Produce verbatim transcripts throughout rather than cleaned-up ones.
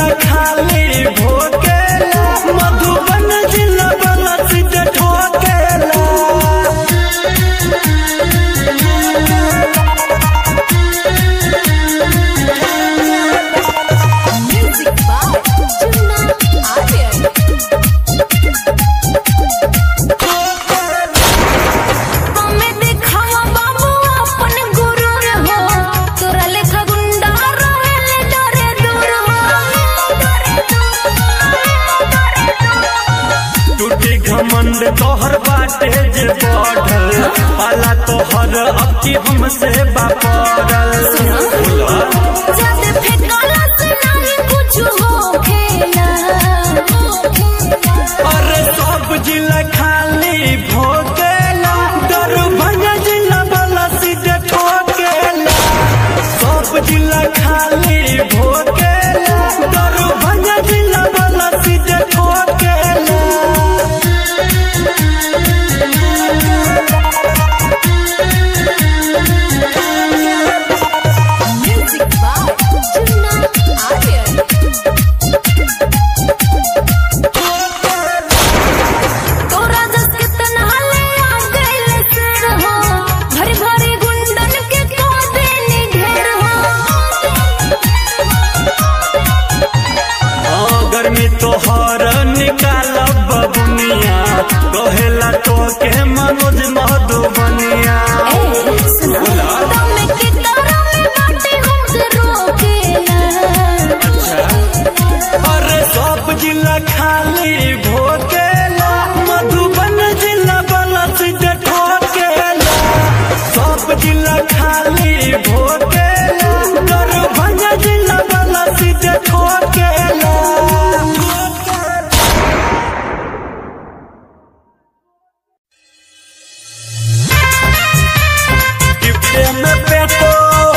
खाली भोकेला मधुबन जिला वाला सीधे ठोकेला। Music by Chunna Aryan. हमें दिखावा बाबू अपन गुरूर हो, तोरा लेखा गुंडा रहेले डरे दूर हो। टूटी घमंड तोहर बाटे जे बढ़ल पाला तोहर अब की हमसे बापरल। जादे फेंकाला से नहीं कुछ हो खेला। अरे सब जिला खाली भोकेला दरभंगा जिला वाला सीधे ठोकेला। सब जिला खाली भोकेला दरभंगा जिला वाला सीधे ठोकेला। Music by Chunna Aryan. तोरा जस कितना ले आ गइल सर हो, भरी भरी गुंडन के को देने ढेर हो। हाँ गर्मी तोहर निकाल बबुनिया कहेला तो के मनोज मधुबनिया। दम के तारा में बाटे हमसे रोकेला। अरे सब जिला खाली भोकेला मधुबन जिला वाला सीधे ठोकेला। सब जिला खाली भोकेला दरभंगा जिला वाला सीधे ठोकेला। गिफ्टे में पेटो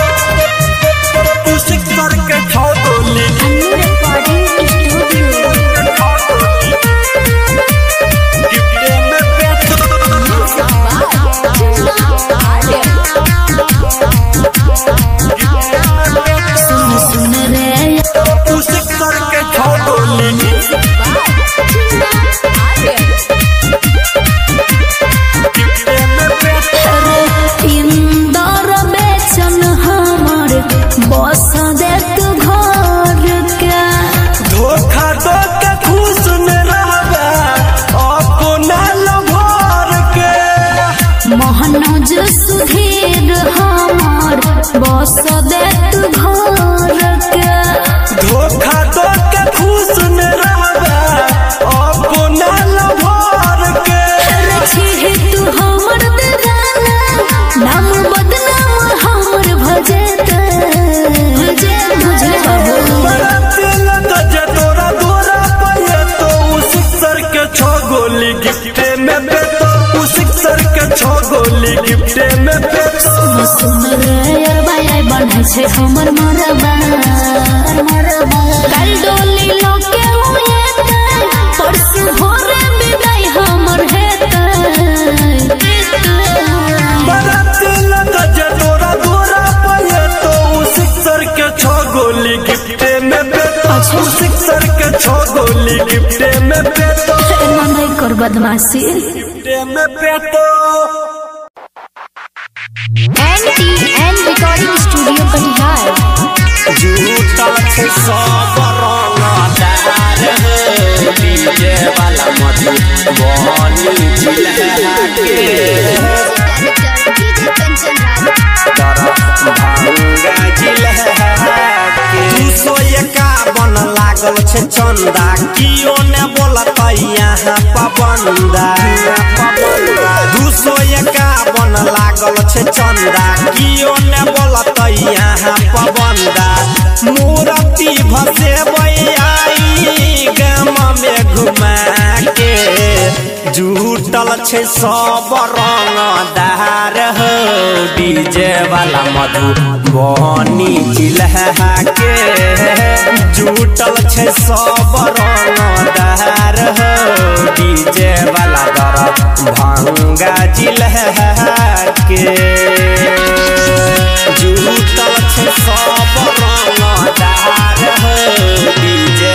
पुष्ट करके छो गोली। Annu recording studio. गिफ्टे में पेटो म्यूजिक बाय चुन्ना आर्यन। सुन सुन रे पुष्ट करके छो गोली। Music by Chunna Aryan. गिफ्टे में पेटो इंदर बेचन हमर बस दे तू घर के। धोखा दो के खुश न रहबे अपना लभर के। मोहनज सुधीर हमर बस दे तू घर के। धोखा दो के खुश न रहबे अपना लभर के। रछी तू हमर दीवाना, नाम बदनाम हमर भजेत। भजे बुझे बाबू बड़ा दिल गजे तोरा दोरा पाए तो उस सर के छो गोली गिफ्टे में पेतो। उस सर के छो गोली गिफ्टे में पेतो। सुन सुन रे अरबा आई बने छे हमर मरबा मरबा। कल डोली लोके हुए परसु भोरे विदाई हमर हेतै। बड़ा दिल गजे तोरा दोरा पाए तो उस सर के छो गोली गिफ्टे में पेतो। उस सर के छो गोली गिफ्टे में पेतो। एना नहीं कर बदमाशी। गिफ्टे में पेतो। N T N recording studio Katihar. झूठा छे सब रंगदार डीजे वाला मधुबनी जिला के। दरभंगा जिला के। दू सौ इक्यावन लागल छे चंदा कियो ने बोलत यहाँ पबंदा। दू सौ इक्यावन लागल छे चंदा कियो ने बोलत यहाँ पबंदा। मूर्ति भसे आई गाम में घुमा के। जुटल छे सब रंगदार हो डीजे वाला मधुबनी जिला के। जुटल छे सब रंगदार हो डीजे वाला दरभंगा जिला के। जुटल छे सब रंगदार हो डीजे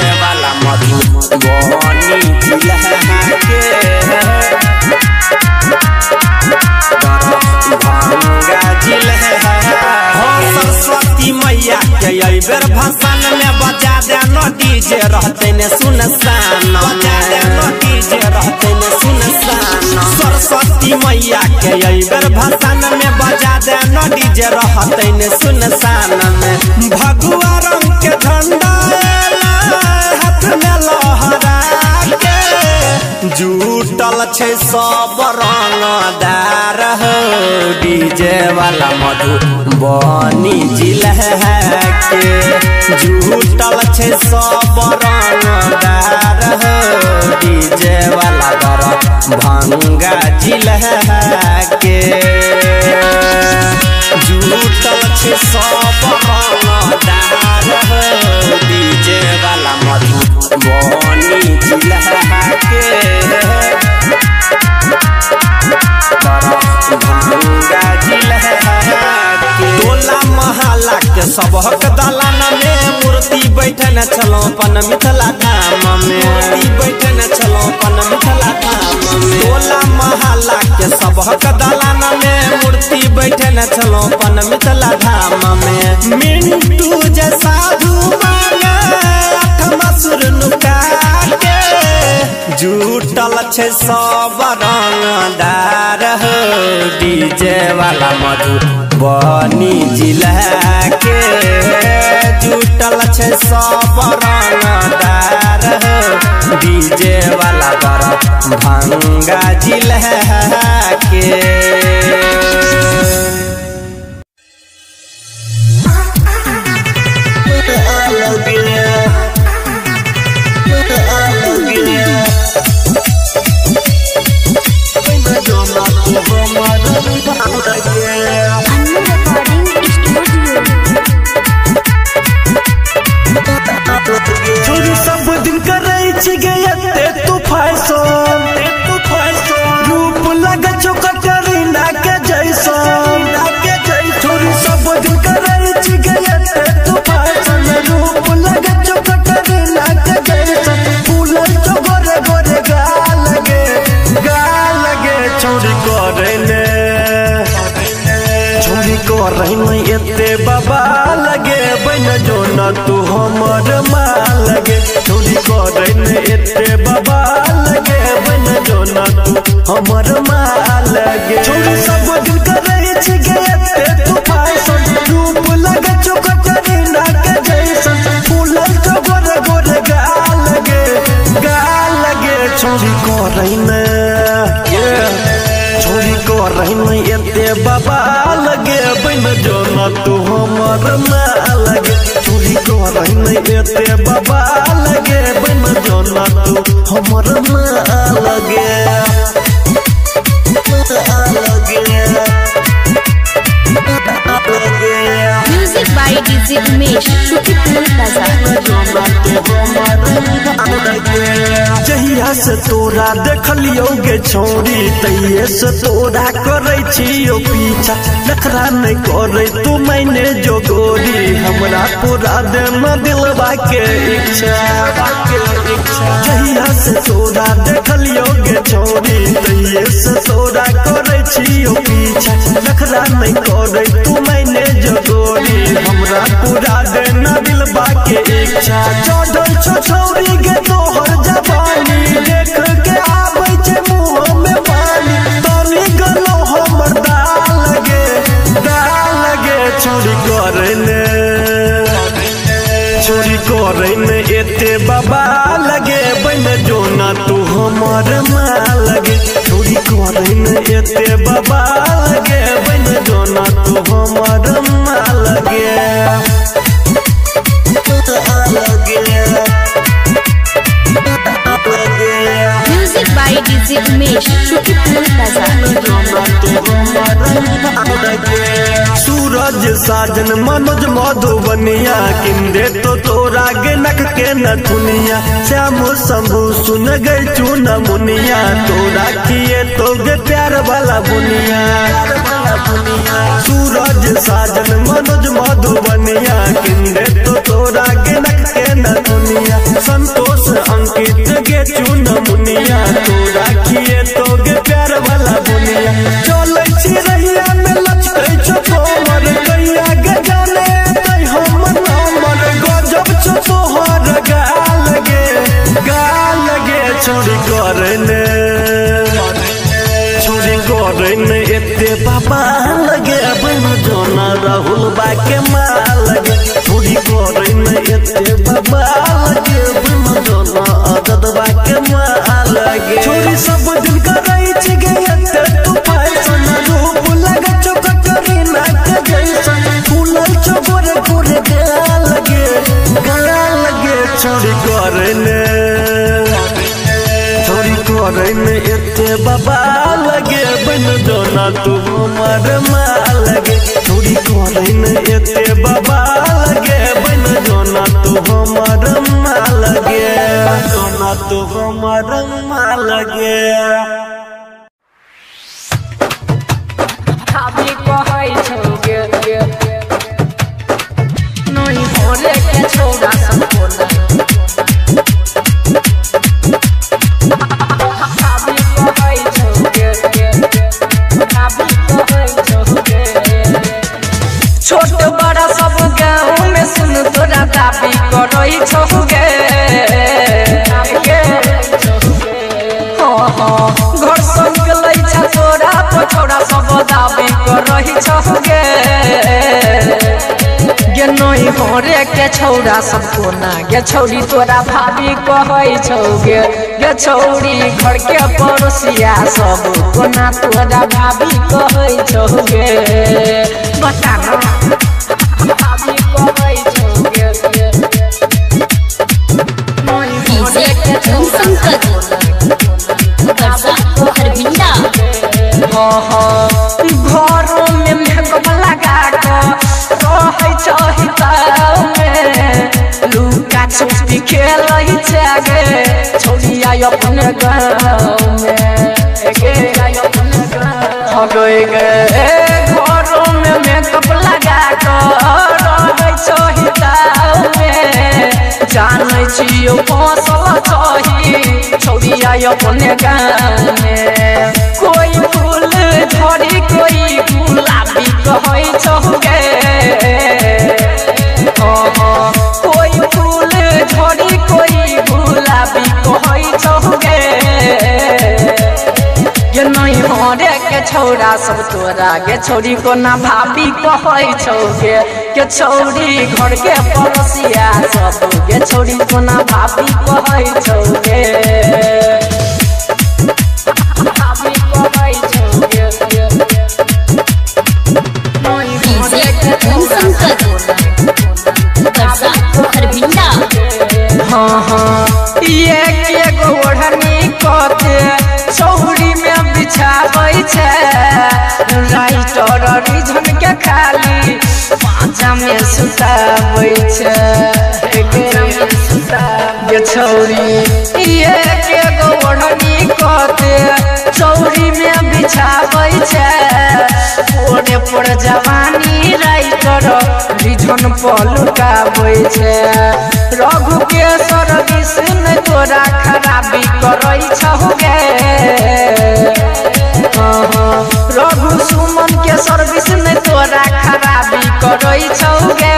रहते ने सुनसान डीजे रहते ने सुनसान सरस्वती मैया के अइबर भसान में बजा दे न डीजे रहते ने सुनसान में भगवा रंग के झंडा हाथ में लहरा के जुटल छे सब रंगदार हो डीजे वाला मधुबनी जिला के जुटल छे सब रंगदार हो डीजे वाला दरभंगा जिला के जुटल छे सब रंगदार हो डीजे वाला मधुबनी जिला के दरभंगा जिला के टोला महला के सबहक दलान में मूर्ति बैठन चलो अपन मिथिला धाम में मूर्ति बैठन चलो अपन मिथिला धाम में टोला महला के सबहक दलान में मूर्ति बैठन चलो अपन मिथिला धाम में मिंटू जे साधु मांगे अठमा सुर नुका के जुटल छे सब रंगदार हो डीजे वाला मधुबनी जिला के जुटल छे सब रंगदार हो डीजे वाला दरभंगा जिला के छोरी सब दिन करे गए तू फैशन रूप लगे छो कटरीना के जैसन छोरी सब दिन करे गए तू फैशन रूप लगे छो कटरीना के जैसन फूलल छो गोरे गोरे गाल लगे गाल लगे छोरी करे ने छोरी करे ने एते बाबा लगे बन जो न तू हमर माल लगे छोरी करे ने एते बाबा लगे बन जो न तू हमर माल लगे छोरी सब दिन करे छी गए तू फैशन रूप लगे छो कटरीना के जैसन फूलल तो गोरे गोरे गाल लगे गाल लगे छोरी करे ने छोरी करे ने एते बाबा लगे बन जो न तू हमर माल लगे छोरी करे ने एते बाबा लगे बन जो न तू हमर माल लगे म्यूजिक बाय डीजे उमेश शुक्रिया जहिया से तोरा देखलियो गे छोरी तहिए से तोरा करे छियो पीछा नखरा नहीं करे तू मैंने जो गोरी हमरा पूरा देना दिलवा के इच्छा जहिया से तोरा देखलियो गे छोरी तहिए से तोरा करे छियो पीछा नखरा नहीं करे तू मैंने जो गोरी हमरा पूरा देना दिलवा के इच्छा चढ़ल छो छोरी गे तोहर जवानी देख के आबै छे मुंह में पानी तनी गलो हमर दाल लगे दाल लगे छोरी करे ने छोरी करे ने एते बाबा लगे बन जो ना तू हमर माल लगे छोरी करे ने एते बाबा लगे बन जो ना तू हमर माल लगे म्यूजिक बाय डीजे उमेश शुक्रिया सूरज साजन मनोज मधुबनिया किंदे तो तोरा गे नख के नथुनिया श्याम शंभू सुन गई चून मुनिया तोरा किए तो गे प्यार वाला बुनिया सूरज साजन मनोज मधुबनिया किंदे तो तोरा गे नख के नथुनिया संतोष अंकित गे चून मुनिया तोरा किए तो गे प्यार वाला बुनिया चले छी रहिया में लचकै छो तोहर कैया गे जाने तै हम हमर गजब छो तोहर गाल गे गाल लगे छोड़ी करने छोड़ी करने एते बाबा लगे बन जोना राहुल बा के माल लगे छोड़ी करने एते बाबा लगे बन जोना आदत बा के माल लगे छोड़ी सब दिन करई छी गे एते तू पैसा रूप लगे चोकटरी ना के जैसा फूलल चोगोरे गोरे गाल लगे गाल लगे छोड़ी करने छोड़ी करने एते बाबा लगे बन जोना तू हमार माल लगे छोड़ी करने एते बाबा लगे बन जोना तू हमार माल लगे जोना तू हमार माल लगे भाभी कहै छौ गे गे नई भोरे के छोड़ा सब कोना भाभी कहै छौ गे गे भाभी कहै छौ गे छोट बड़ा सब गाँव में सुन तोरा दाबी करई छौ गे घर संग लै छ तोरा पछौड़ा सब दाबी करई छौ गे गे नई भोरे के छौड़ा सब कोना गे छौड़ी तोरा भाभी कहै छौ गे गे छौड़ी घर के पड़ोसिया सब कोना तोरा भाभी कहै छौ गे बता न भाभी कहै छौ गे नई भोरे के छौड़ा घरों में मेकअप लगा कर रहे में लुका छुपी खेल गे छोड़िया अपने गाँव में गए गे घरों में मेकअप लगा कर रहे में जान छियो फसल छही छोड़िया अपने गाँव में कोई फूल झड़ी कोई गुलाबी कहै छौ गे कोई फूल झड़ी कोई गुलाबी कहै छौ गे गे नई भोरे के छौड़ा सब तोरा गे छौड़ी कोना भाभी कहै छौ गे गे छौड़ी घर के पड़ोसिया सब गे छौड़ी कोना भाभी कहै छौ गे भाभी कहै छौ गे नई भोरे के हाँ हाँ ये के गो ओढ़नी कते चौड़ी में बिछाबै छै राइटर रिझन के खाली पाँचा में सुताबै छै गे छौड़ी ये के गो ओढ़नी कते चौड़ी में बिछाबै छै ओने पर जवानी राइटर रिझन पलुकाबै छै रघु के सर्विस न तोरा खराबी करई छौ गे रघु सुमन के सर्विस न तोरा खराबी करई छौ गे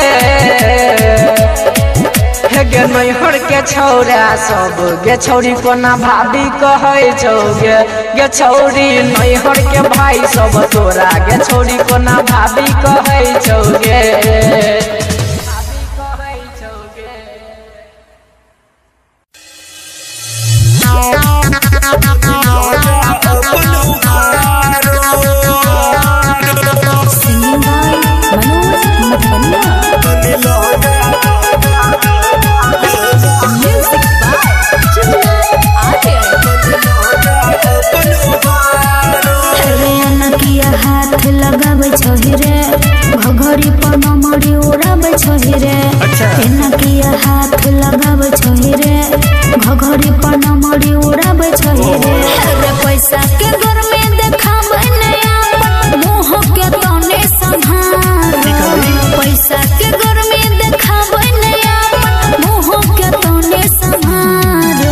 गे नैहर के छौड़ा सब गे छौड़ी कोना भाभी कहै छौ गे गे छौड़ी नैहर के भाई सब तोरा गे छौड़ी कोना भाभी कहै छौ गे हाथ लगाबै छही रे घघरी पर नमरी उड़ाबै छही रे केना किया हाथ लगाबै छही रे घघरी पर नमरी उड़ाबै छही रे रे पैसा के घर में देखाबै नया मुंह के तने संभाल पैसा के घर में देखाबै नया मुंह के तने संभाल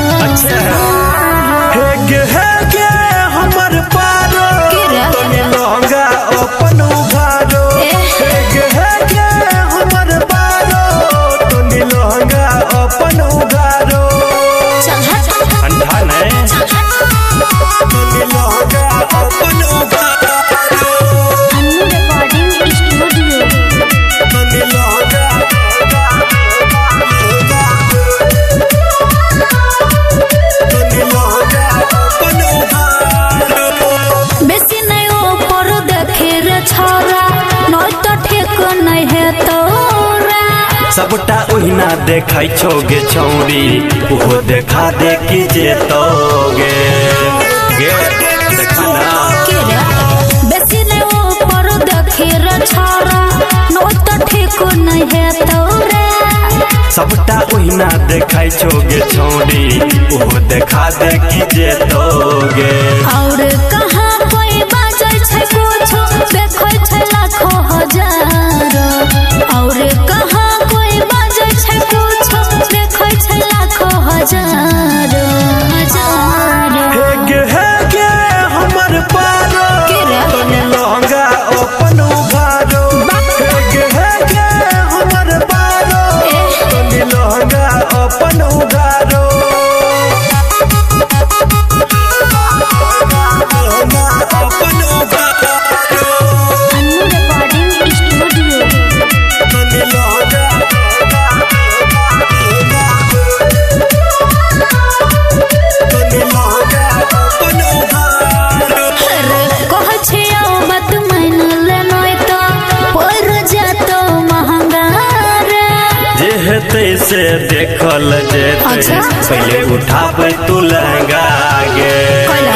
हे गे हे गे हमर पारो तने लहंगा अपन उघारो हे गे हे गे हमर पारो तने लहंगा अपन उघारो सबटा ओहिना देखाई छोगे छौरी ओहो देखा दे की जेतोगे गे देखा ना बेसी ने ऊपर देखे रे छारा नो तो ठीक नहीं है तोरे सबटा ओहिना देखाई छोगे छौरी ओहो देखा दे की जेतोगे और कहाँ कोई बाजै छै कुछो देखै छै लाखों हजार और कहाँ कोई बाजै छै कुछो देखै छै लाखों हजार हजार हे गे हे गे हमर पारो तनी लहंगा अपन उघारो हे गे हे गे हमर पारो तनी लहंगा अपन उघारो अपन उघारो अन्नू रिकॉर्डिंग स्टूडियो तनी लहंगा तनी लहंगा अपन उघारो कह छै बात मान लेनो तो पर जातो महंगा रे जे हेतै से देखल जेतै अच्छा। पहले उठाबै तू लहंगा गे कहला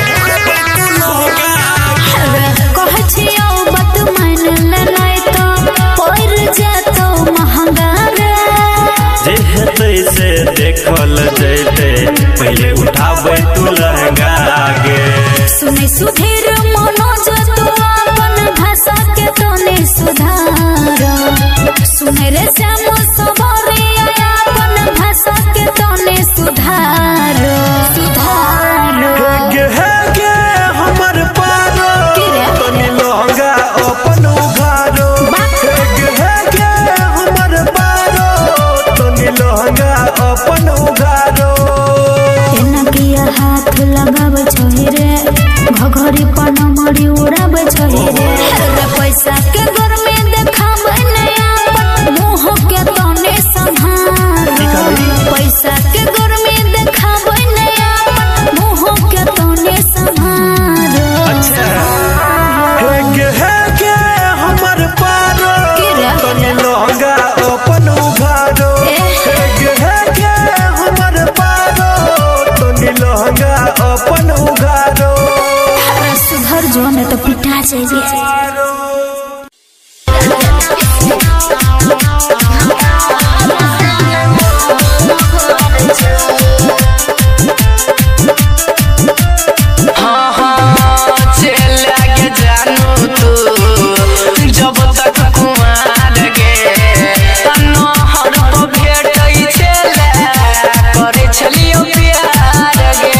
रे कह छै बात मान लेनो तो पर जातो महंगा रे जे हेतै से देखल जेतै पहले उठाबै तू लहंगा गे सुनै सुधीर मनोज तू अपन भाषा के तोने सुधार सुनै रे श्याम सबरी अपन भाषा के तोने सुधार सुधार हे गे हे गे हमर पारो की रे? तनी लहंगा अपन उघारो हे गे हे गे हमर पारो तनी लहंगा अपन उघारो एना किया हाथ लगाब छही रे घघरी पर नमरी उड़ाब छही रे रे पैसा के घर में देखाब नया मुंह के तोने संभार पैसा के घर में देखाब नया मुंह के तोने संभार हे गे हे गे हमर पारो की रे? तनी लहंगा अपन उघारो ए। हे गे हे गे हमर पारो तनी लहंगा अपन उघारो अरे सुधर जो नहीं तो पिटा जाइए हाँ हाँ चल आगे जानू तू जब तक कुमार गे नहर पर भेटै छले करे छलियो प्यार गे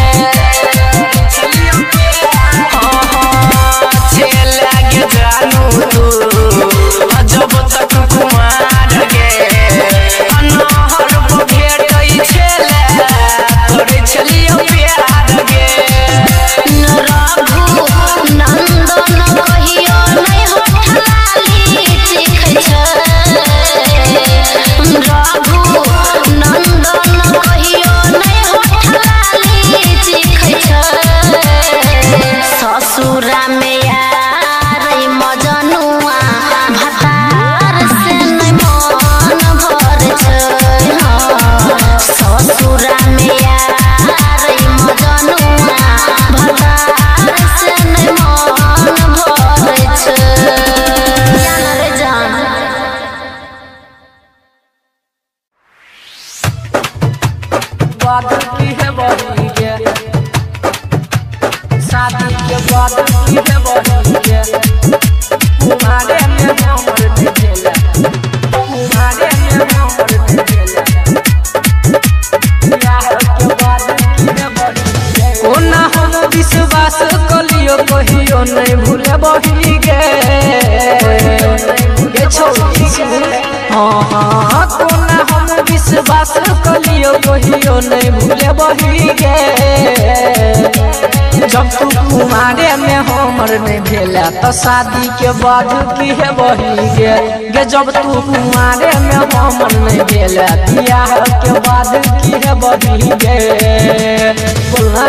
हाँ हाँ चल आगे जानू तू जब तक कुमार गे नहर पर भेटै छले करे छलियो प्यार गे रघु नंदन कहियो नहीं होठलाली चिखै छै रघु नंदन कहियो नहीं होठलाली चिखै छै ससुरा में यार मजनुआ भतार से नहीं मन भर छै ससुरा में यार मजनुआ भतार से नहीं मन भर छै रे जान बाद की है बड़ी गे शादी के बाद की है बड़ी गे तुम्हारे में हमर दिखेला तुम्हारे में हमर दिखेला बियाह के बाद की है बड़ी गे ओना हम विश्वास कलियो कहियो नहीं भूले बही गे गे छोड़ी गे हाँ हाँ कोना हम विश्वास कलियो कहियो नहीं भूले बही गे जब तू कुमारे में हमर नहीं भेला तो शादी के बाद की है बही गे गे जब तू कुमारे में हमर नहीं भेला बियाह के बाद की है बही गे बोलना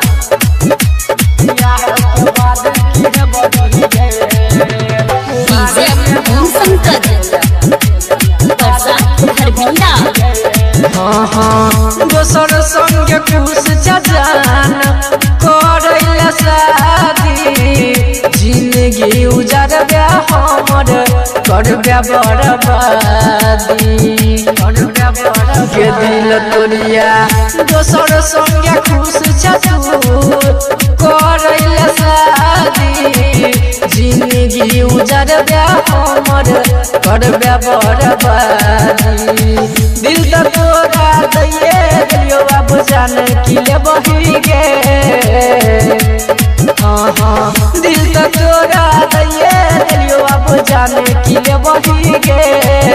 बियाह के बाद की है बही गे डीजे ओम शंकर दोसर संगे खुश जान करैला शादी जिंदगी उजरबे हमर करबे बर्बादी करबे बर्बादी के दिल तोरिया दोसर संगे खुश तू करैला शादी जिंदगी उजरबे हमर करबे बर्बादी दिल त तोरा दैए दियो अब जान कि ले बही गे हाँ हाँ दिल त तोरा दैए दियो अब जान कि ले बही गे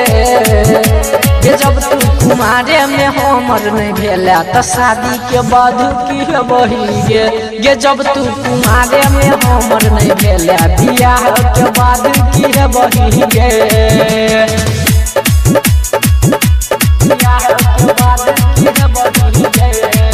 जब तू कुमारे में हमर नहीं भेला त शादी के बाद की बही गे गे जब तू कुमारे में हमर नहीं भेला बियाह के बाद की बही गे बियाह के बाद की बही गे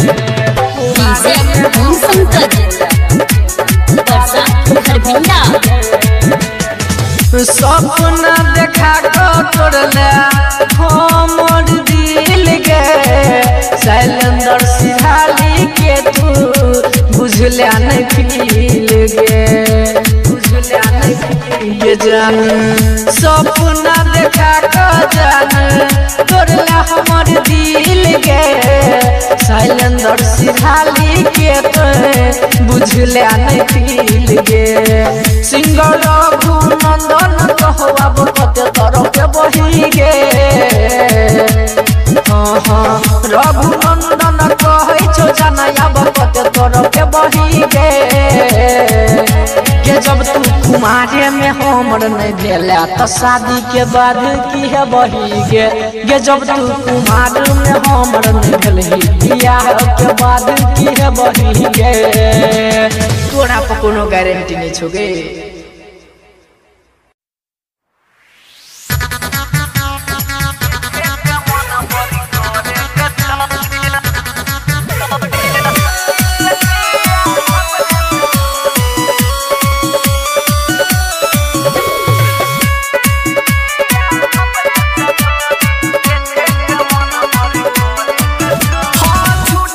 सपना देखा तोड़ले हमर दिल गे शैलेंद्र सिंघाली के तू बुझले नहीं फील गे बुझले नहीं फील गे जान सपना देखा जान तोड़ले हमर दिल गे शैलेंद्र सिंघाली के तू बुझले नहीं फील गे सिंगर रघुनंदन कहो अब कते तरह के बही गे हाँ हाँ रघुनंदन कहे छो जाना अब कते तरह के बही गे के जब तू कुमारे में हमर नहीं भेला तो शादी के बाद की है बही गे गे जब तू कुमार में हमर नहीं भेलही बियाह के बाद की है बही गे तोरा पर कोनो गारंटी नहीं छो गे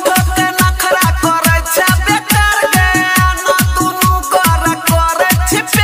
Chip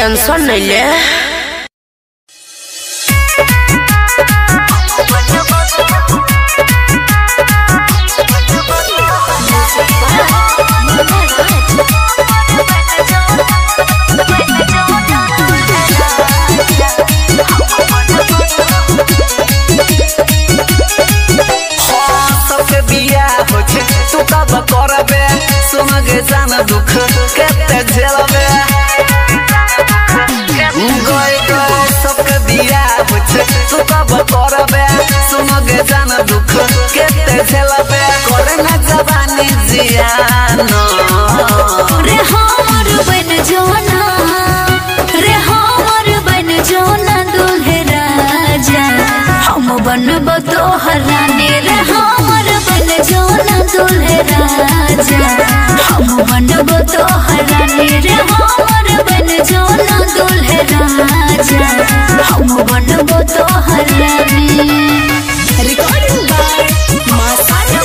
टेंशन नहीं ले। तू कब करबे सुन गे जान दुख केते झेलबे गए गए सबके बिया होछे तू कब करबे सुन गे जान दुख केते झेलबे करे ना जवानी जियान रे हमर बन जोना रे हमर बन जोना दुल्हे राजा हम बनब तोहर रानी रे हमर बन जोना दुल्हे राजा हम बनब तोहर रानी रे हमर बन जोना दुल्हे राजा हम बनब तोहर रानी। रिकॉर्डिंग बाय मासाना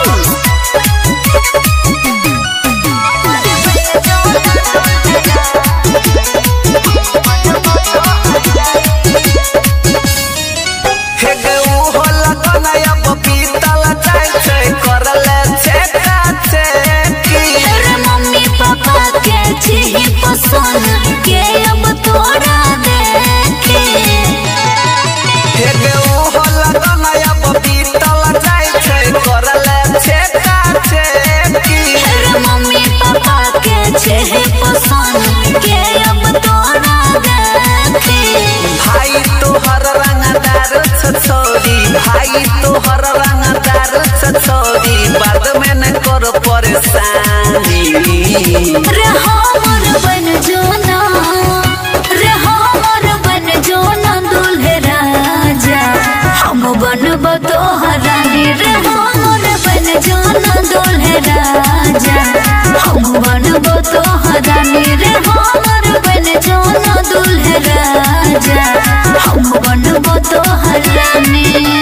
पसंद के अब तोरा देखे हे गे ओ होला नया बबीतल जाय छै करले छेका छेकी रे मम्मी पापा के छे पसंद के अब तोरा देखे भाई तोहर रंगदार छछोरी भाई तोहर रंगदार छछोरी बाद में न कर परेशानी रे हमर बन जोना रे हमर बन जोना दुल्हे राजा हम बनब तोहर रानी रे हमर बन जोना दुल्हे राजा हम बनब तोहर रानी रे हमर बन जोना दुल्हे राजा हम बनब तोहर रानी।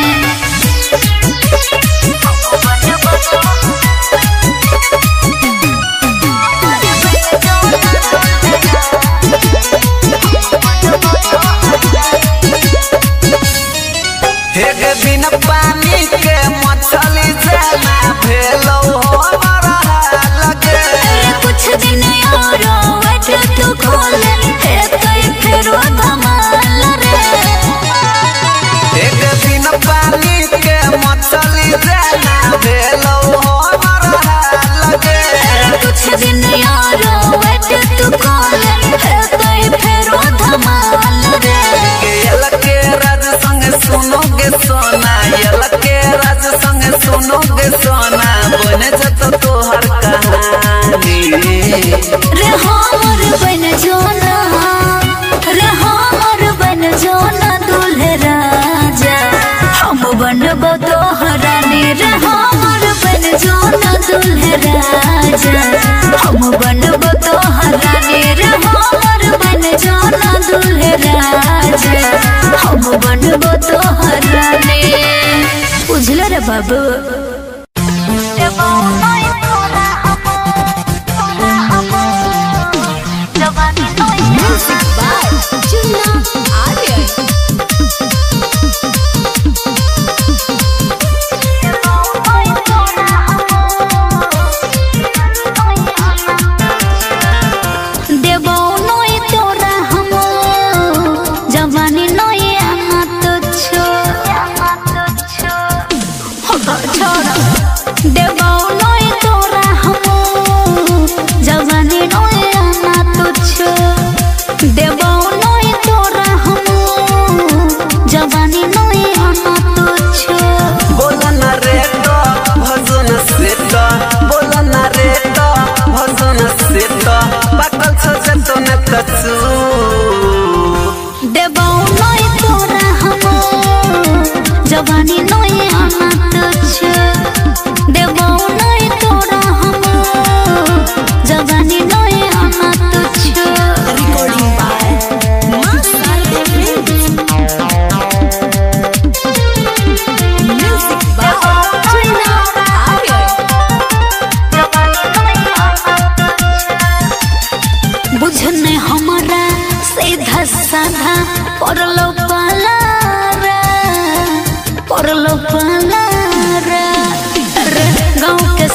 हे गे बिना पानी के मछली जाना भेलो हमरा लगे कुछ दिन और वेट तू खोले हे कई फेरो धमाल रे हे गे बिना पानी के मछली जाना भेलो हमरा लगे कुछ दिन और वेट तू खोले हे कई फेरो धमाल रे यल के राज संग सुनोगे सोना यल के राज संग सुनोगे सोना बने जत तोहर कहानी रे हमर बन जोना रे हमर बन जोना दुल्हे राजा हम बनब तोहर रानी रे हमर बन जोना दुल्हे राजा हम बनब तोहर रानी रे हमर बन जोना दुल्हे राजा हम बनब तोहर रानी। बुझल रे बाबू म्यूजिक बाय चुन्ना आर्यन देबो नई तोरा हम जवानी नई आमत छो छोड़ देबो नई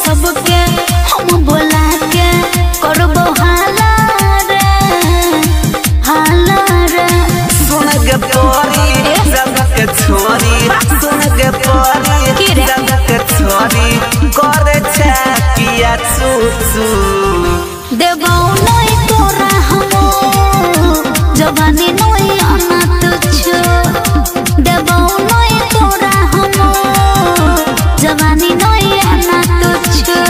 सबके हम बोला के करबो हाला रे हाला रे। सुन के पोरी जग के छोरी सुन के पोरी जग के छोरी करे छे किया चू चू देबो नहीं तोरा हमो जवानी नहीं अनाथ छो देबो नहीं तोरा हमो जवानी नहीं अनाथ छो।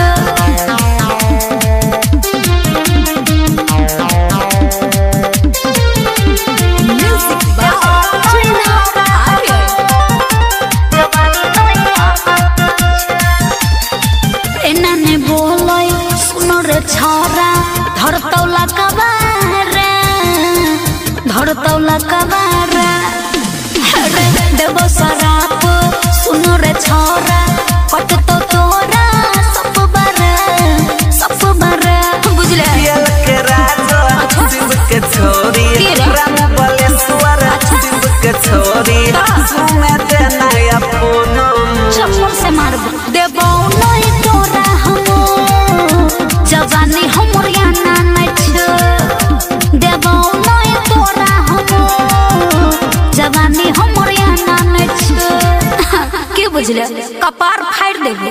एनाने बोलय सुनो रे छोरा धरतौला कबारे धरतौला कबारे रे देबो सराप सुनो रे छोरा कटतो तोरा सब बारे सब बारे बुझले। पियल के राजा शिव के छोरी राम बलेश्वर शिव के छोरी सुने दे नया फोनो चप्पल से मारबो देबो नहीं तोरा हमो जवानी हमर याना नहीं छ देबो नहीं तोरा हमो जवानी हमर याना नहीं छ के बुझले कपार फाड़ देबो।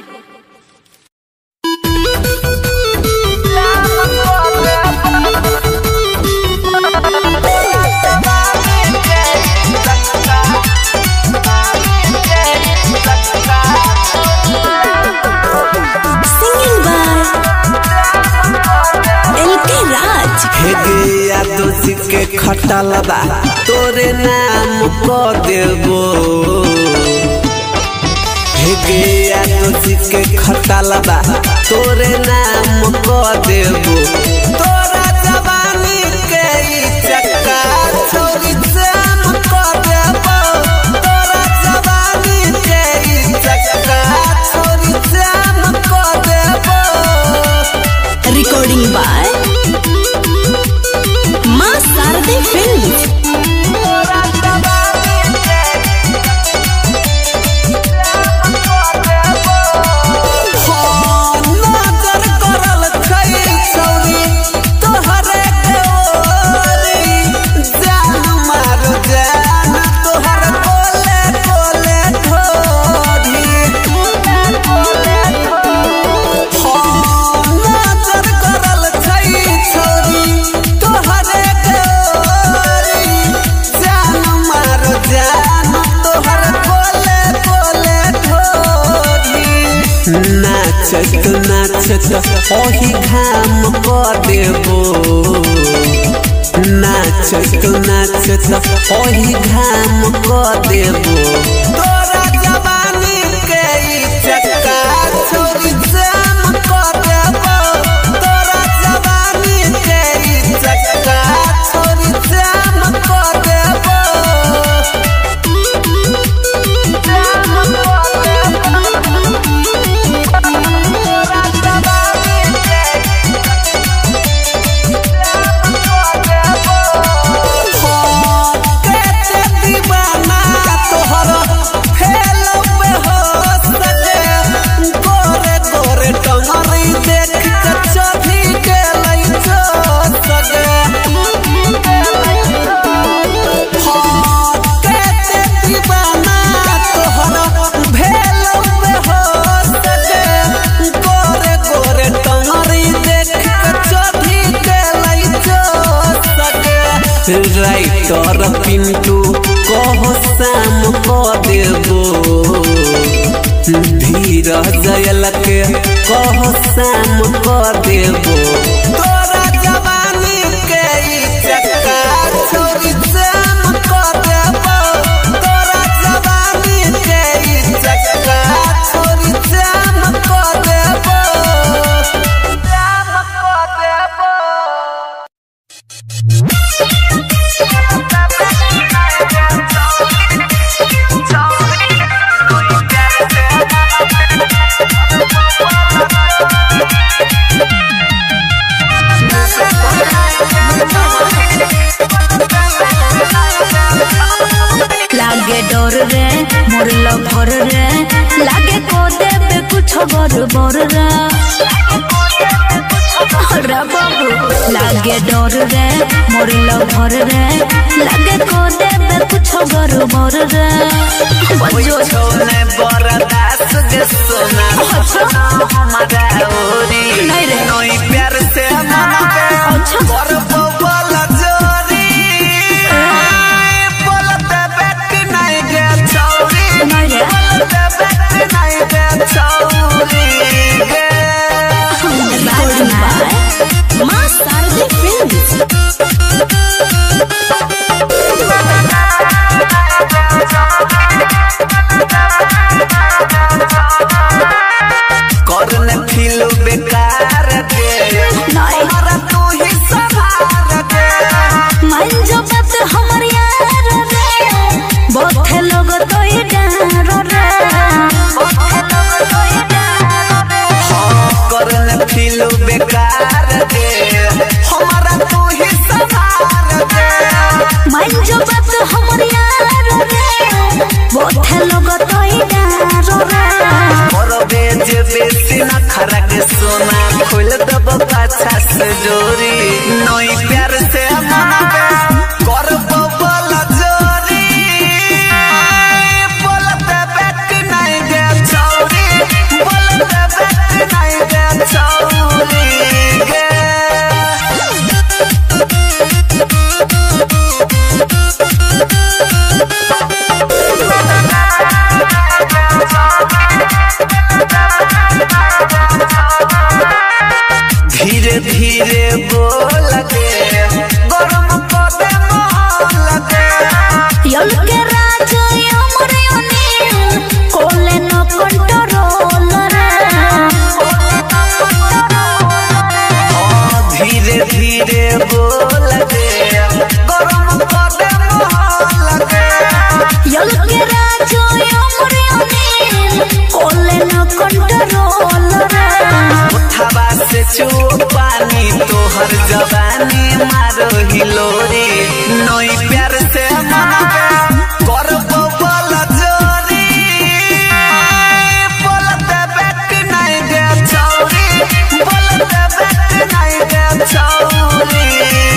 के खटल बा तोरे नाम को देबो हे गया तो के खटल बा तोरे नाम को देबो तोरा जवानी के चक्का छोरी जाम को देबो तोरा जवानी के चक्का छोरी जाम को देबो। Recording by Sharde films. नाचत नाचत ओही घाम को देबो नाचत नाचत ओही घाम को देबो तोरा जवानी के चक्का छोरी जाम को देबो तोरा जवानी के चक्का छोरी जाम को देबो। राइटर पिंटू कहो शाम को देबो धीरज जयल के कहो शाम को देबो तोरा जवानी के चक्का छोरी जाम को देबो तोरा जवानी के चक्का छोरी जाम को देबो जाम को देबो। लागे डर रे मोर लभर रे लागे को देबे कुछ कुछ गड़बड़ रे अरे बाबू लागे डर रे मोर लवर रे लागे को देबे कुछ गड़बड़ रे बजो छोने बरदास के सोना हमारा ओरी नहीं रे नई प्यार से मन पे अच्छा कर बोला जोरी बोलते बैठ नहीं गे चौरी नहीं रे बोलते बैठ नहीं गे चौरी मां शारदे फिल्म्स करने फिलू बेकार के हमारा तू ही सहार के मान जो बात हमर यार रे बहुत लोग तो ये डर रे करने फिलू बेकार के हमारा तू ही सहार के मान जो बात हमर यार रे बहुत लोग तो ये डर रे और बेज बेसी न खरा के सोना खोल दब पाछा से जोरी नई प्यार से मन पे कर बोला जोरी बोलते बैठ नहीं गे चौरी बोलते बैठ नहीं गे चौरी धीरे धीरे बोल के गरम पदे मोहल के यल के राज हमर योनी कोले न कंट्रोल रे धीरे धीरे बोल के गरम पदे मोहल के यल के राज हमर योनी कोले न कंट्रोल रे उठावा से चू पानी तोहर जवानी मारो हिलोरी नई प्यार से मन पे कर बोला जोरी बोलते बैठ नहीं गे चौरी बोलते बैठ नहीं गे चौरी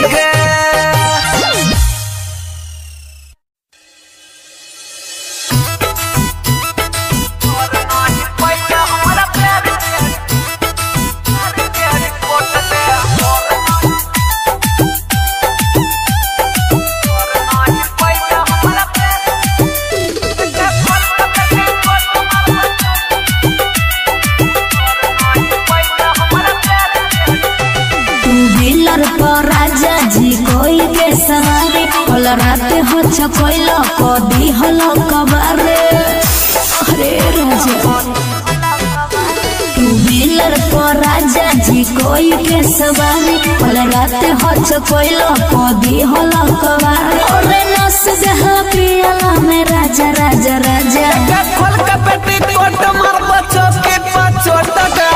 रात हो चकोइलो कदी हलो कबारे अरे राजा टू व्हीलर पर राजा जी कोई के सवारी कल रात हो चकोइलो कदी हलो कबारे अरे नस जहा पियाला में राजा राजा राजा खोल के पेटी कोट मार बचो के पाछो टका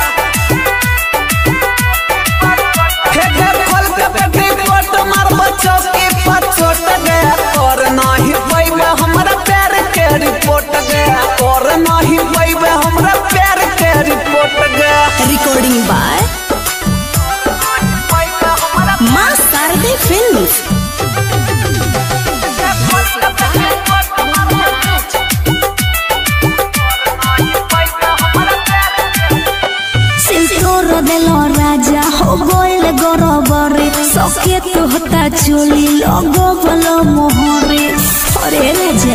हे खोल के पेटी कोट मार बचो के पाछो टका और नहीं पैबे हमरा प्यार के रिपोर्ट गया और नहीं पैबे हमरा प्यार के report Gaya recording by Maa Sharde films राजा हो गोल गरबरे सके तो होता चोली लगो बलो मोहरे अरे राजा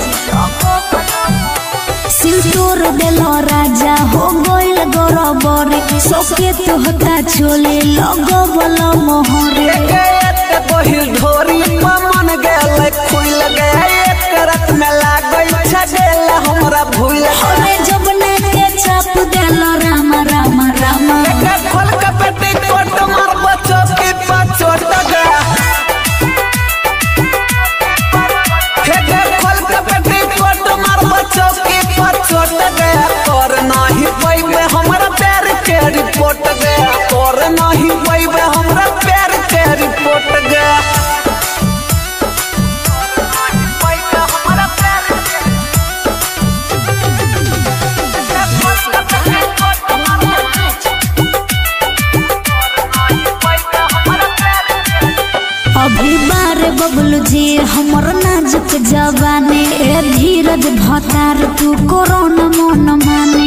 सिंदूर देलो राजा हो गोल गरबरे सके तो होता चोली लगो बलो मोहरे बहिल ढोरी मन गेल खुल गया एक रात में लागल छगेल हमरा भूल अरे जब ने के चाप देलो राम राम राम खोल के पेटी कोट मार बचो के पाछो टका हे खोल के पेटी कोट मार बचो के पाछो टका और नहीं पैबे हमरा प्यार के रिपोर्ट गया और नहीं पैबे हमरा प्यार के रिपोर्ट गया जी हमर नाजुक जवानी ए धीरज भतार तू कोरोना मन माने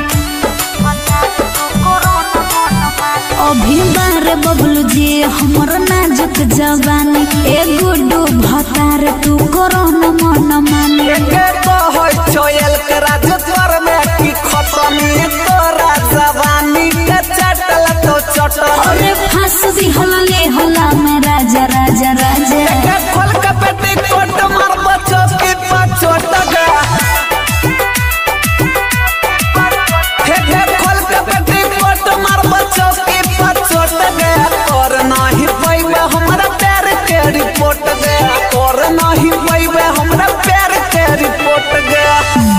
अभी बारे बबलू जी हमर नाजुक जवानी ए गुड्डू भतार तू कोरोना मन माने के तो होय छोयल के राजद्वार में की खतमी तोरा जवानी के चटल तो चटल अरे फांस दी हलले हला में राजा राजा राजा के खोल के पेटी कोट मार बचो की पचोट गया हे के खोल के पेटी कोट मार बचो की पचोट गया और नहीं पैबे हमरा पैर के रिपोर्ट गया और नहीं पैबे हमरा पैर के रिपोर्ट गया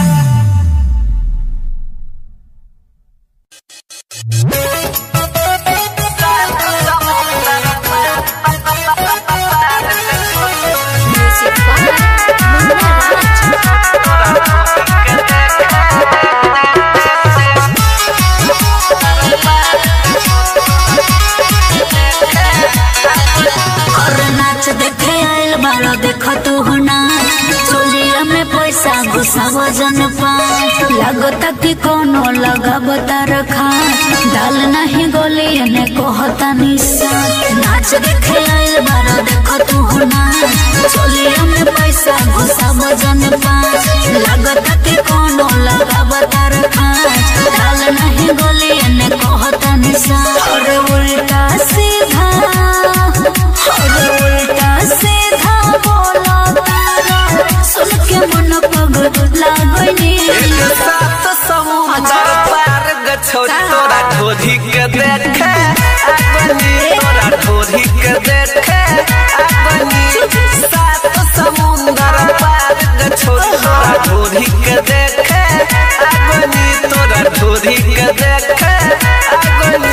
देखो तू होना चोलिया में पैसा घुसाव जन पा लगता कि कोनो लगाव तार खा दाल नहीं गोली ने कहता निशा नाच देखे आइल बारा देखो तू होना चोलिया में पैसा घुसाव जन पा लगता कि कोनो लगाव तार खा दाल नहीं गोली ने कहता निशा और उल्टा सीधा और उल्टा सीधा बोला तारा सुन के मन पगला गइनी सात समुंदर पार गछोरी तोरा ढोधी के देखे अपनी तोरा ढोधी के देखे अपनी सात समुंदर पार गछोरी तोरा ढोधी के देखे अपनी तोरा ढोधी के देखे अपनी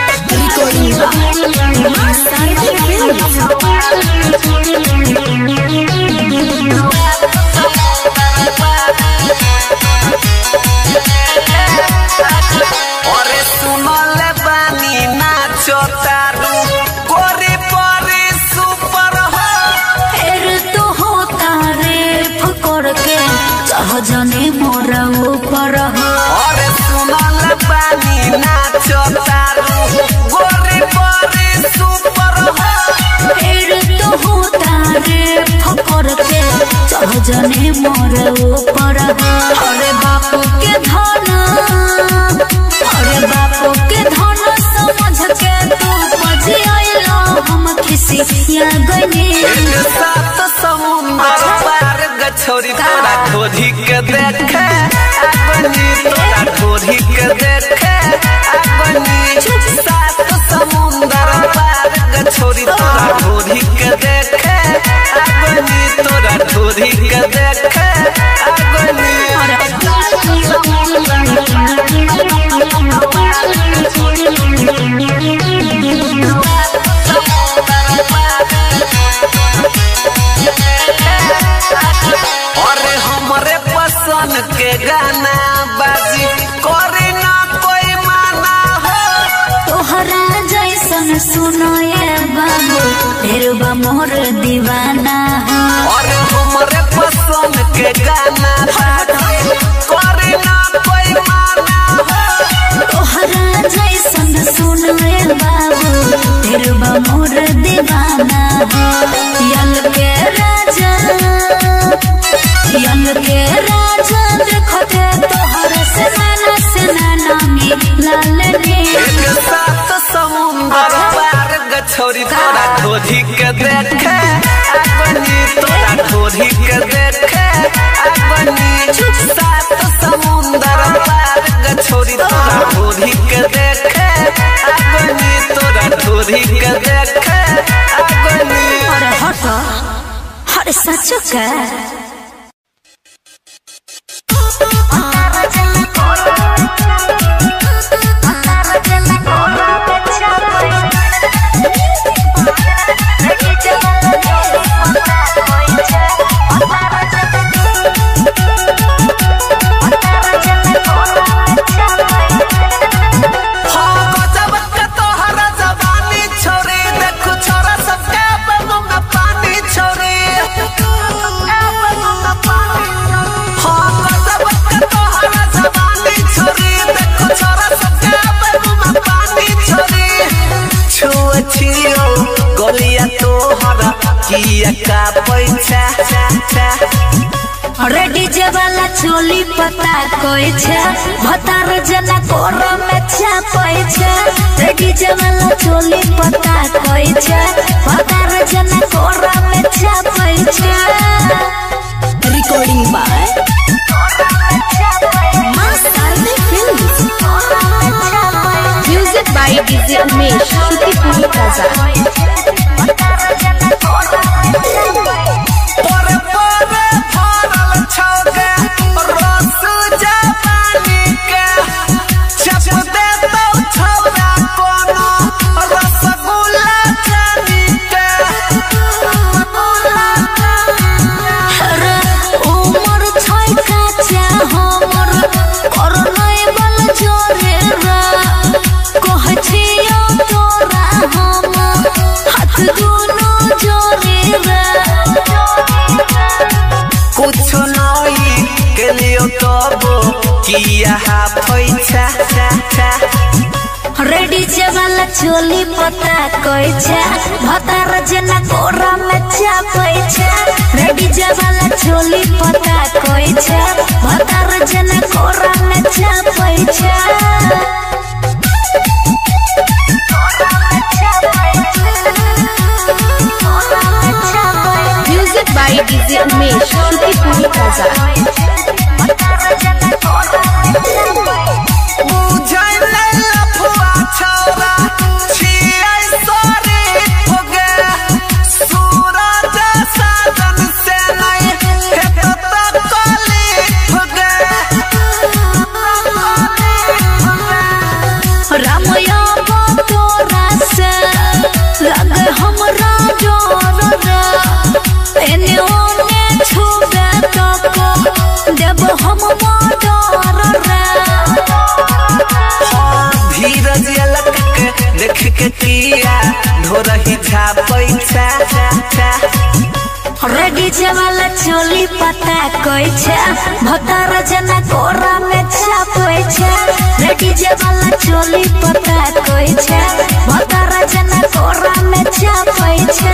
अरे सुनल बानी नाचो तारू गोरी परी सुपर हो फिर तो होता रे फकर के चाह जाने मोरा ऊपर हो अरे सुनल बानी नाचो तारू गोरी परी सुपर हो फिर तो होता रे फकर के चाह जाने मोरा ऊपर हो अरे बापू के धन अरे बापू के धन समझ के तू बजी आइलो हम खिसिया गइनी सात समुंदर पार गछोरी तोरा ढोधी के देखे अपनी तोरा ढोधी के देखे अपनी सात समुंदर पार गछोरी तोरा ढोधी के देखे अपनी तोरा ढोधी के देखे अपनी अरे हमरे पसंद के गाना बाजी करे ना कोई माना हो तोहरा जैसन सुनो ये बाबू फिर बा मोर दीवाना हो अरे हमरे पसंद के गाना बाजी करे ना कोई माना हो तोहरा जैसन सुनो ये बाबू फिर बा मोर दीवाना हो यल के राजा यल के राजा देखो थे तोहर से नाना से नाना मिला लेने सात समुंदर पार गछोरी तोरा ढोधी के देखे अपनी तोरा ढोधी के देखे अपनी सात समुंदर पार गछोरी तोरा ढोधी के देखे अपनी तोरा ढोधी के देखे अपनी अरे हट अरे सच का तोहरा जवानी छोरी देखो छोरा सबके मुंह में पानी छोरी किया का पैसा रेडी जवाला चोली पता कोई छे भतार जना कोरा में छापै छे रेडी जवाला चोली पता कोई छे भतार जना कोरा में छापै छे recording by Maa Sharde films music by DJ Umesh Shruti Puri काजा कुछ नहीं के लियो तबो किया पैसा रेडी जवाला चोली पता कोई छे भतार जना कोरा में छापै छे रेडी जवाला चोली पता कोई छे भतार जना कोरा में छापै छे music by DJ Umesh Shruti Puri काजा देख के किया ढोरही पैसा रेडी जवाला चोली पता कोई छे भतार जना कोरा में छापै छे रेडी जवाला चोली पता कोई छे भतार जना कोरा में छापै छे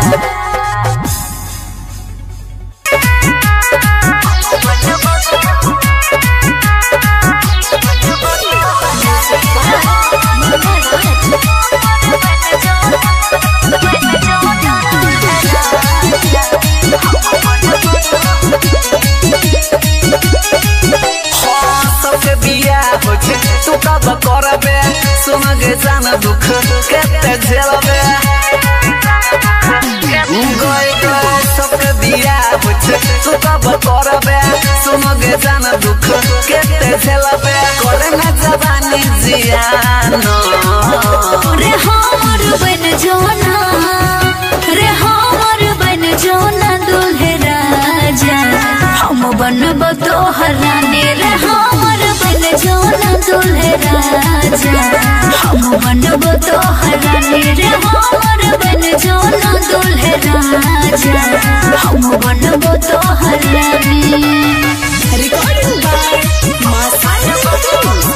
तू कब करबे सुन गे जान दुख केते झेलबे गए गए सबके बिया होछे तू कब करबे सुन गे जान दुख केते झेलबे करे न जवानी जियान रे हमर बन जोना रे हमर बन जोना दुल्हे राजा हम बनब तोहरा ने रे हमर बन जोना दुल्हे राजा हम बनब तोहरा ने रे हमर बन जोना दुल्हे राजा हम बनब तोहरा ने recording by Maa Sharde films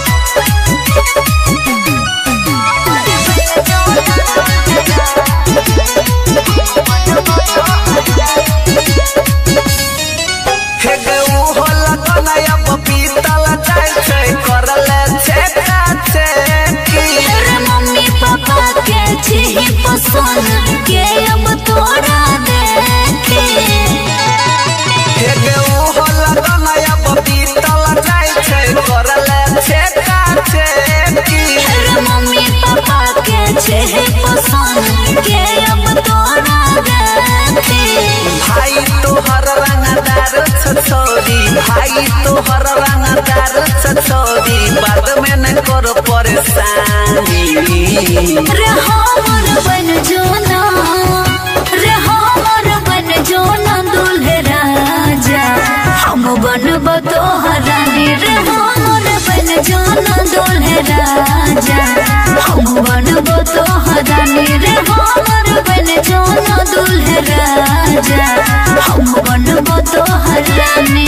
पसंद के अब तोरा देखे हे गे ओ होला नया पपीतल जाय छै करले छेका छेकी रे मम्मी पापा के छे पसंद के अब तोरा देखे भाई तोहर रंगदार छोरी भाई तोहर रंगदार छोरी बाद में न कर परेशानी रे हमर बन जोना रे हमर बन जोना दुल्हे राजा हम बनब तोहरा ने रे हमर बन जोना दुल्हे राजा हम बनब तोहरा ने रे हमर बन जोना दुल्हे राजा हम बनब तोहरा ने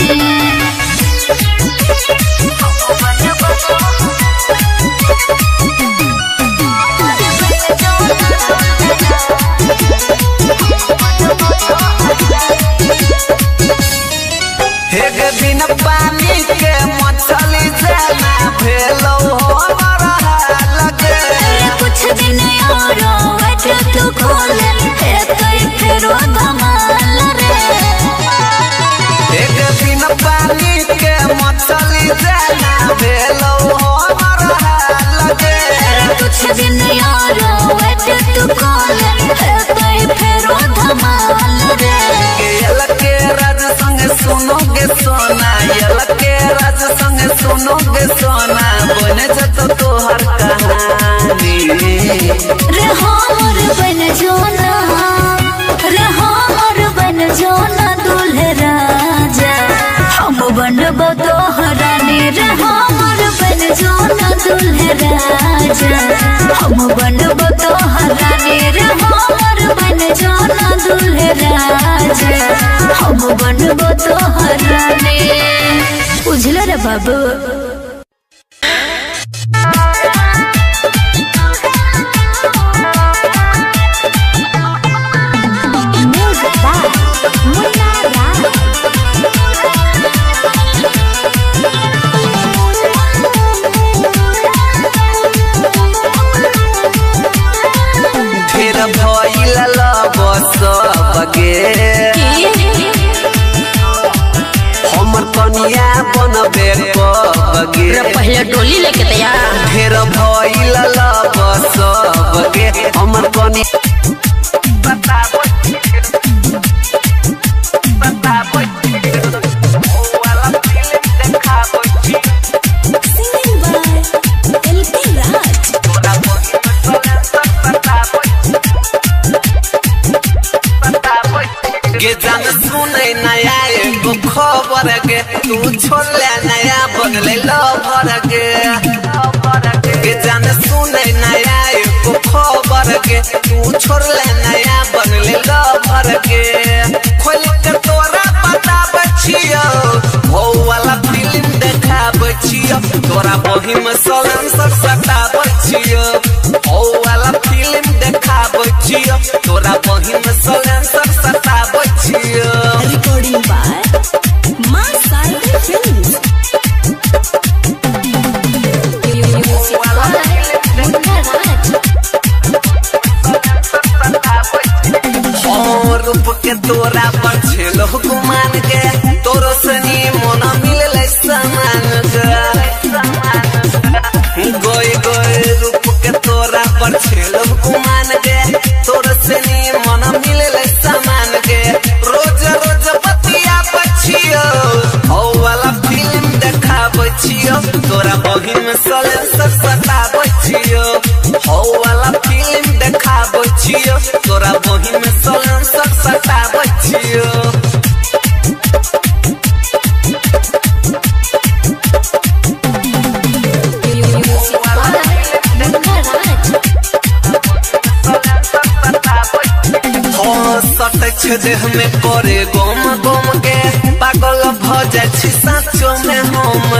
कुछ दिन यार वेट तू कॉल है तई फेरो धमाल रे ये लगे राज संग सुनोगे सोना ये लगे राज संग सुनोगे सोना बने जतो तोहर कहानी रे हमर बन जोना रे हमर बन जोना दूल्हे राजा हम बनबो तोहरानी रे हमर बन जोना दूल्हे राजा हम बनबो तोहरानी रे हमर बन जोना दूल्हे राजा हम बनबो तोहरानी बुझल रे बाबू ढेर भइल सबके हमर कनिया बनबे कबगे पहले डोली लेके तैयार ढेर भइल सबके हमर कनिया बताबो बताबो ओ वाला फिल्म देखाबो सिंगिंग बाय एलके राज तोरा गे जान सुने नया एगो खबर गे तू छोड़ले नया बनले लवर गे गे जान सुने नया एगो खबर गे तू छोड़ले नया बनले लवर गे खोल के तोरा बताब छियो हो वाला फिल्म देखाब छियो तोरा बहिन में सलन सब सताब छियो हो वाला फिल्म देखाब छियो तोरा बहिन में सलन सब सताब छियो रिकॉर्डिंग बाय मां साइड फिल्म्स रूप के तोरा पर छेलो गुमान के तोरो सनी मन मिलले समान गोई गोई रूप के तोरा पर छेलो गुमान के तोरो सनी मन मिलले समान के रोज रोज बतिया पछियो हो वाला फिल्म देखाब छियो तोरा बहिन में सलन सब सताब छियो हो वाला फिल्म देखाब छियो तोरा बहिन में सलन सब सताब छियो देह में करे गम गम के पागल भ जाय छी साचो में हम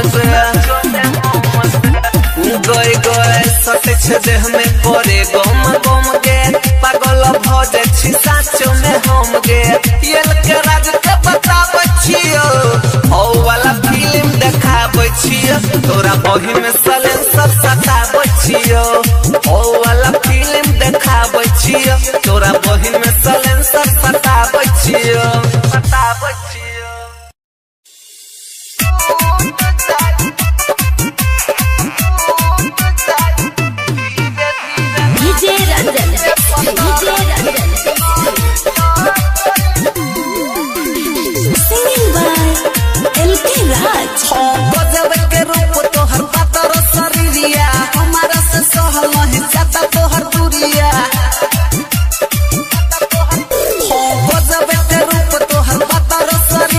गए गए सटे छ देह में करे गम गम के पागल भ जाय छी साचो में हम गे येल के राज के बताब छियो हो वाला फिल्म देखाब छियो तोरा बहिन में सलन सब सताब छियो हो वाला फिल्म देखाब छियो तोरा बहिन में सलन सब सताब छियो सताब छियो DJ Ranjan DJ Ranjan singing by L K Raj बजब के रूप तोहर पातर शरीरिया हमारा से सहल नहीं जाता तोहर दूरिया बजब के रूप तोहर पातर शरीरिया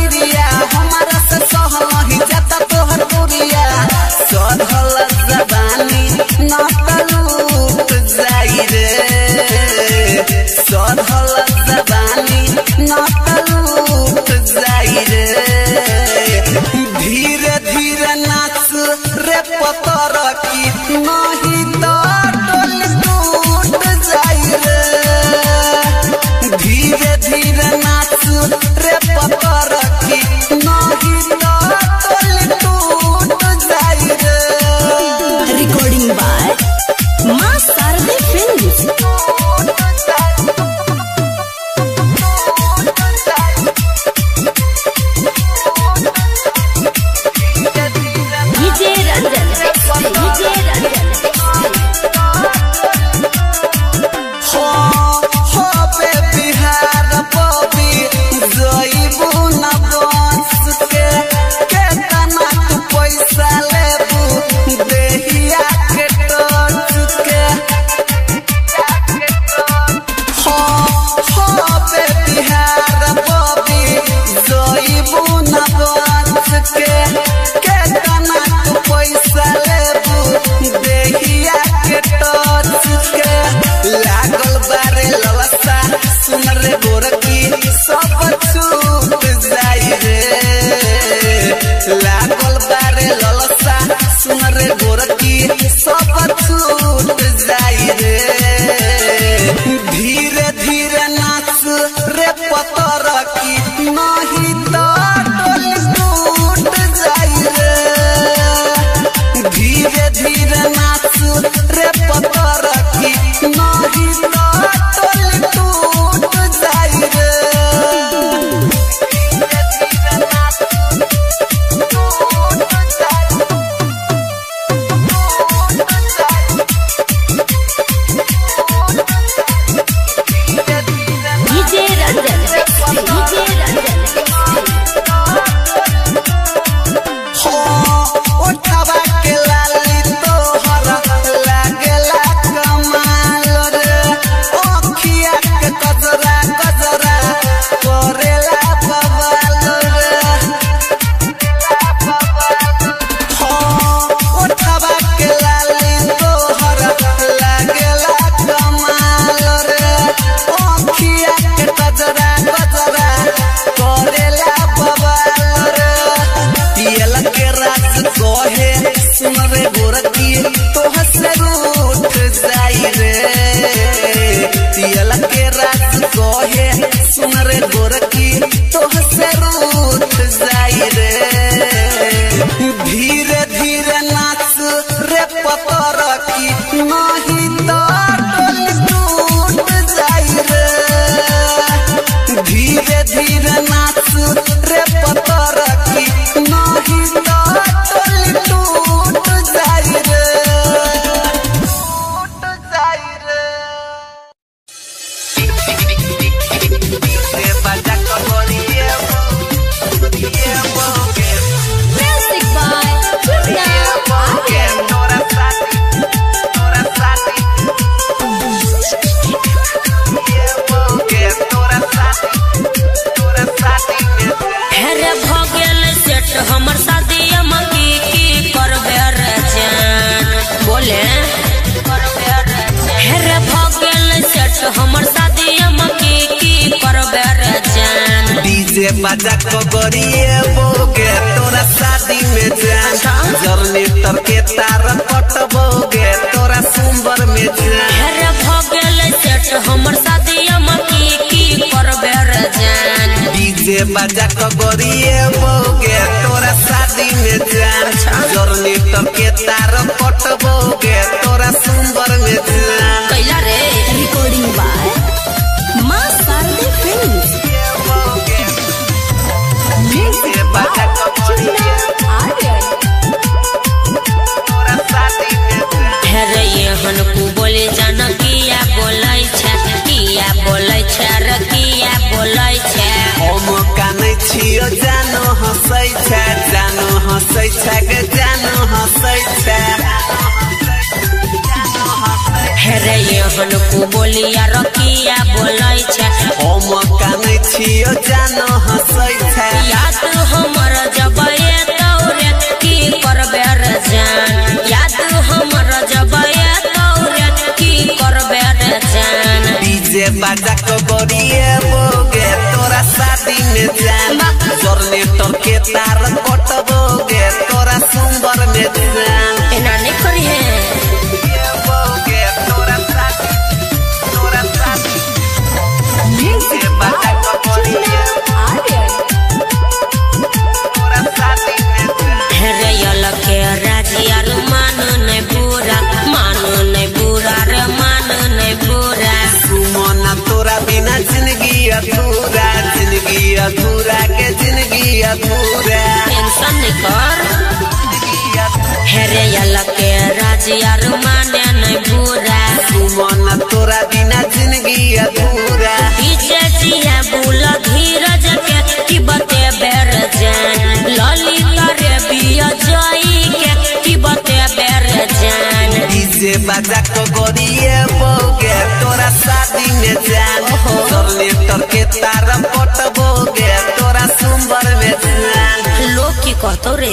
डीजे बाजा को गरिए बोगे तोरा शादी में जान जनरेटर के तार पटबोगे तोरा सुंबर में जान हेरे भगेल सेट हमर शादिया में की की करबे रे जान डीजे बाजा को गरिए बोगे तोरा शादी में जान जनरेटर के तार पटबोगे तोरा सुंबर में जान कैला रे recording by Maa Sharde films DJ बाजा को गरिए तोरा शादी में जान हेरे यहन को बोले जान किया बोलै छै किया बोलै छै रे किया बोलै छै हम कानै छियो जानो हंसै छै जानो हंसै छै गे जानो हंसै छै हेरे यहन को बोलिया रे किया बोलै छै हम कानै छियो जानो हंसै छै याद हमर जबए तौरे की करबे रे जान याद हमर जबए तौरे की करबे रे जान डीजे बाजा को गरिए बोगे तोरा शादी में जान जनरेटर के तार कटबोगे तोरा सुंबर में जान एना नहीं करी है बोगे तोरा शादी तोरा शादी डीजे बाजा को गरिए तोरा शादी में जान हेरे यल के राजिया रे मानो नहीं बुरा मानो नहीं बुरा रे मानो नहीं बुरा सुमना तोरा बिना जिंदगी अधूरा जिंदगी अधूरा के जिंदगी अधूरा टेंशन नहीं कर हेरे यल के राजिया रे माने नहीं बुरा सुमना तोरा बिना जिंदगी अधूरा डीजे जिया बुला धीरज के की बते बेर जान ललिता रे बिया जाई के की बते बेर जान डीजे बाजा को गरिए बोगे तोरा शादी में जान जनरेटर के तार पटबोगे तोरा सुंबर में जान लोग की कहतो रे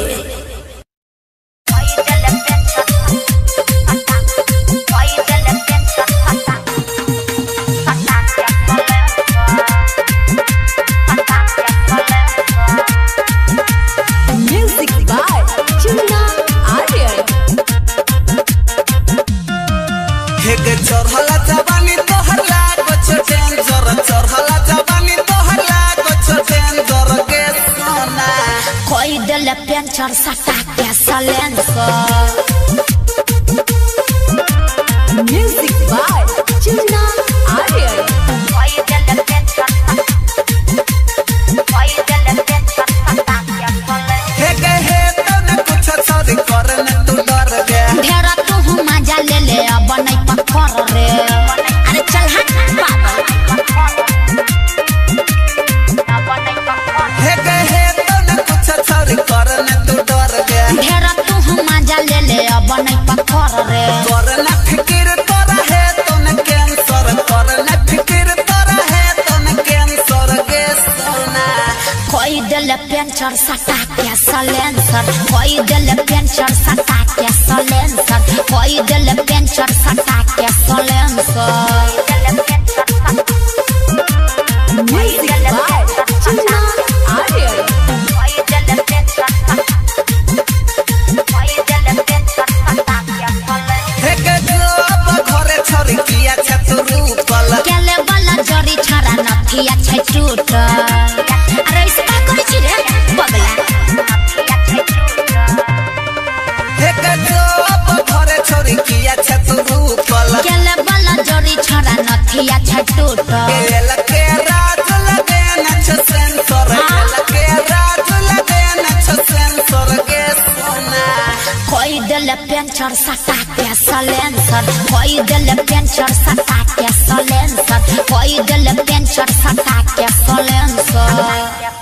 म्यूजिक बाय चुन्ना आर्यन हेगे चढ़ला जवानी तोहर लागो छोटेन जर चढ़ला जवानी तोहर लागो छोटेन जर के सोना कोई दिल पेंचर सटा के silencer music by Chunna Aryan हेगे हे तो न कुछ छोड़ कर न तू डर गे ढेरा तू मजा ले ले अब नहीं पकड़ रे अरे चल हट हेगे हे तो न कुछ छोड़ कर न तू डर गे ढेरा तू मजा ले ले अब नहीं पकड़ रे कर न फिकिर तोरा है तो न कैंसर कर न फिकिर तोरा है तो न कैंसर गे सोना कोई दिल पेंचर सटा के सलेंसर कोई दिल पेंचर सटा के सलेंसर कोई दिल पेंचर सटा के silencer music by Chunna Aryan हेगे जब घरे छोरी किया छ तू रूपल केले वाला जरी छरा नथिया छै टूट अरे इसका करै छी रे बगला हेगे जब घरे छोरी किया छ तू रूपल केले वाला जरी छरा नथिया छै टूट केल के राज लगे न छ सेंसर केल के राज लगे न छ सेंसर गे सोना कोई दिल पेंचर सटा के सलेंसर कोई दिल पेंचर सटा के सलेंसर कोई दिल पेंचर सटा के सलेंसर